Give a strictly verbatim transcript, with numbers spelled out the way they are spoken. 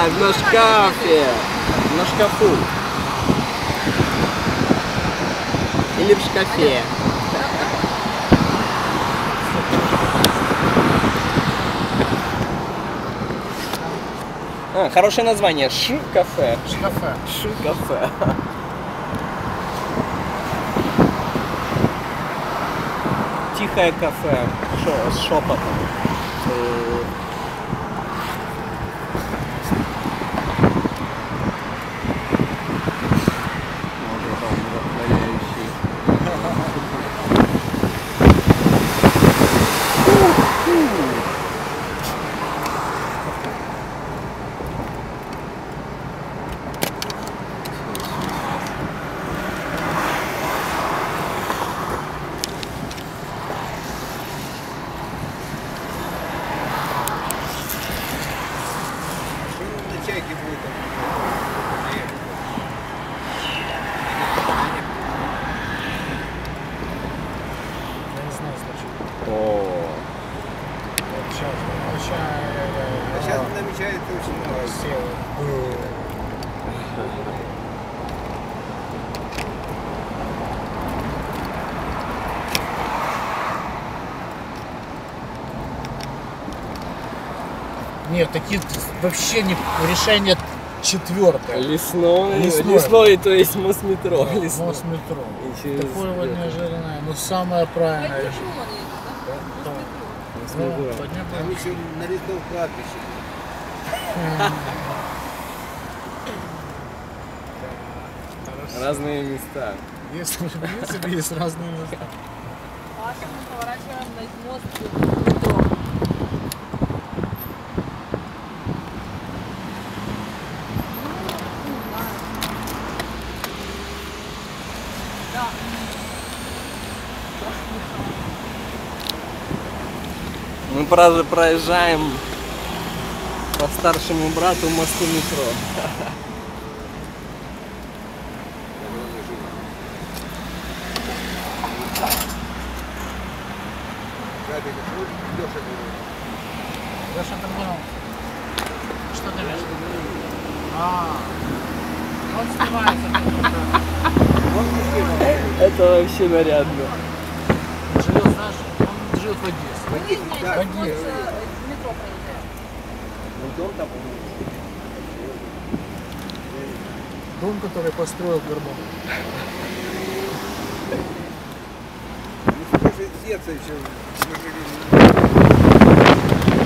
на шкафе. На шкафу. Или в шкафе. А, хорошее название. Ш-кафе. Ш-кафе. Ш-кафе. Тихое кафе. Шо, с шепотом. Чайки будет. Я не знаю, случай. О. Вот сейчас, А сейчас намечается очень много. Нет, такие вообще не решение четвертое. Лесной. Лесной. Лесной, то есть мост метро. Да, Лесной. мост метро. И через Такое вот это. неожиданное, но самое правильное решение. Да. Мост Да, метро. поднять- Там еще на лесном кладбище. Разные места. Есть, в принципе, есть разные места. Паша, мы поворачиваем на мост метро. Да. Мы правда проезжаем по старшему брату мосту метро. Леша, ты понял? Что ты имеешь в виду? А, он снимается. Это вообще нарядно. Он живет, знаешь, он живет в Одессе. Мы не знаем, да, как нет. метро проезжает. Дом, который построил Горбун. Сердце еще.